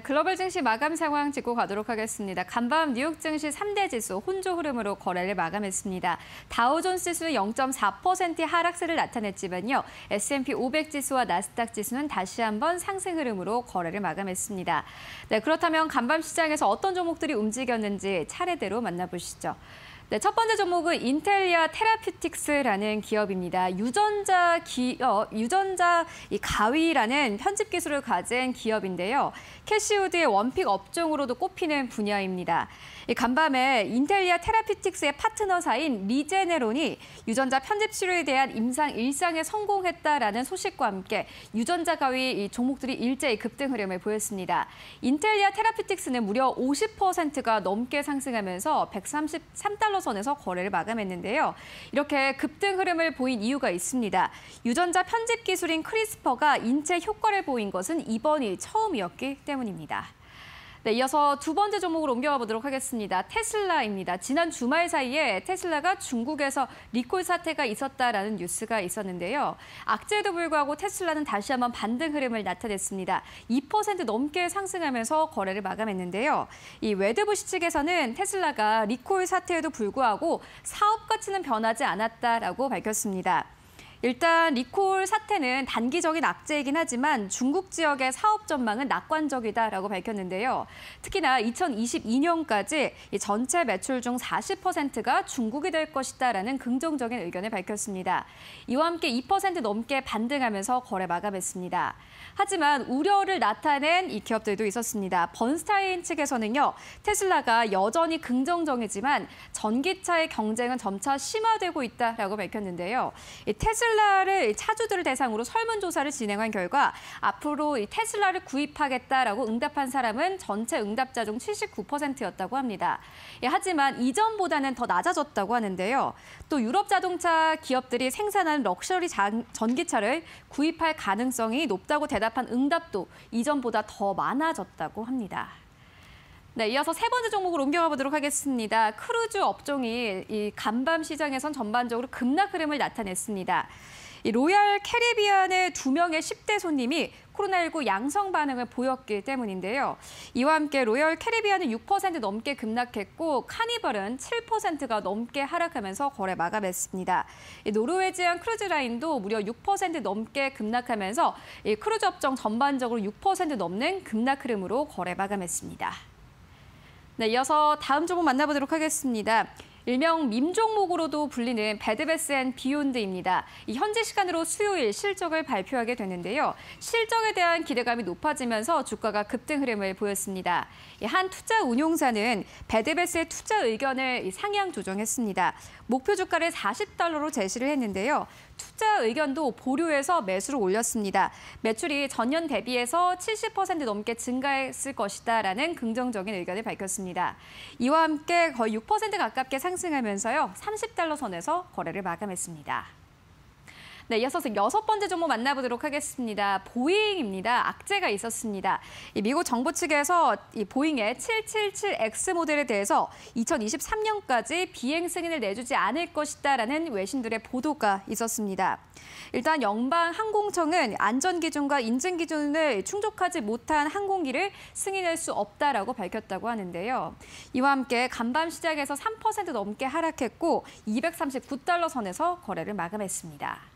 글로벌 증시 마감 상황 짚고 가도록 하겠습니다. 간밤 뉴욕 증시 3대 지수 혼조 흐름으로 거래를 마감했습니다. 다우존스 지수는 0.4%의 하락세를 나타냈지만요. S&P 500 지수와 나스닥 지수는 다시 한번 상승 흐름으로 거래를 마감했습니다. 네, 그렇다면 간밤 시장에서 어떤 종목들이 움직였는지 차례대로 만나보시죠. 네, 첫 번째 종목은 인텔리아 테라퓨틱스라는 기업입니다. 유전자 가위라는 편집 기술을 가진 기업인데요. 캐시우드의 원픽 업종으로도 꼽히는 분야입니다. 간밤에 인텔리아 테라퓨틱스의 파트너사인 리제네론이 유전자 편집 치료에 대한 임상 1상에 성공했다라는 소식과 함께 유전자 가위 종목들이 일제히 급등 흐름을 보였습니다. 인텔리아 테라퓨틱스는 무려 50%가 넘게 상승하면서 133달러 선에서 거래를 마감했는데요. 이렇게 급등 흐름을 보인 이유가 있습니다. 유전자 편집 기술인 크리스퍼가 인체 효과를 보인 것은 이번이 처음이었기 때문입니다. 네, 이어서 두 번째 종목으로 옮겨가 보도록 하겠습니다. 테슬라입니다. 지난 주말 사이에 테슬라가 중국에서 리콜 사태가 있었다라는 뉴스가 있었는데요. 악재에도 불구하고 테슬라는 다시 한번 반등 흐름을 나타냈습니다. 2% 넘게 상승하면서 거래를 마감했는데요. 이 웨드부시 측에서는 테슬라가 리콜 사태에도 불구하고 사업 가치는 변하지 않았다라고 밝혔습니다. 일단 리콜 사태는 단기적인 악재이긴 하지만 중국 지역의 사업 전망은 낙관적이다라고 밝혔는데요. 특히나 2022년까지 전체 매출 중 40%가 중국이 될 것이다라는 긍정적인 의견을 밝혔습니다. 이와 함께 2% 넘게 반등하면서 거래 마감했습니다. 하지만 우려를 나타낸 이 기업들도 있었습니다. 번스타인 측에서는요, 테슬라가 여전히 긍정적이지만 전기차의 경쟁은 점차 심화되고 있다라고 밝혔는데요. 테슬라를 차주들을 대상으로 설문조사를 진행한 결과 앞으로 이 테슬라를 구입하겠다라고 응답한 사람은 전체 응답자 중 79%였다고 합니다. 하지만 이전보다는 더 낮아졌다고 하는데요. 또 유럽 자동차 기업들이 생산하는 럭셔리 전기차를 구입할 가능성이 높다고 대답한 응답도 이전보다 더 많아졌다고 합니다. 네, 이어서 세 번째 종목으로 옮겨가 보도록 하겠습니다. 크루즈 업종이 이 간밤 시장에선 전반적으로 급락 흐름을 나타냈습니다. 이 로얄 캐리비안의 2명의 10대 손님이 코로나19 양성 반응을 보였기 때문인데요. 이와 함께 로얄 캐리비안은 6% 넘게 급락했고 카니발은 7%가 넘게 하락하면서 거래 마감했습니다. 노르웨지안 크루즈라인도 무려 6% 넘게 급락하면서 이 크루즈 업종 전반적으로 6% 넘는 급락 흐름으로 거래 마감했습니다. 네, 이어서 다음 종목 만나보도록 하겠습니다. 일명 밈 종목으로도 불리는 베드베스앤비욘드입니다. 현지 시간으로 수요일 실적을 발표하게 됐는데요. 실적에 대한 기대감이 높아지면서 주가가 급등 흐름을 보였습니다. 한 투자 운용사는 베드베스의 투자 의견을 상향 조정했습니다. 목표 주가를 40달러로 제시를 했는데요. 투자 의견도 보류해서 매수를 올렸습니다. 매출이 전년 대비해서 70% 넘게 증가했을 것이다라는 긍정적인 의견을 밝혔습니다. 이와 함께 거의 6% 가깝게 상승하면서요. 30달러 선에서 거래를 마감했습니다. 네, 이어서 여섯 번째 종목 만나보도록 하겠습니다. 보잉입니다. 악재가 있었습니다. 미국 정부 측에서 이 보잉의 777X 모델에 대해서 2023년까지 비행 승인을 내주지 않을 것이다라는 외신들의 보도가 있었습니다. 일단 연방항공청은 안전기준과 인증기준을 충족하지 못한 항공기를 승인할 수 없다라고 밝혔다고 하는데요. 이와 함께 간밤 시장에서 3% 넘게 하락했고 239달러 선에서 거래를 마감했습니다.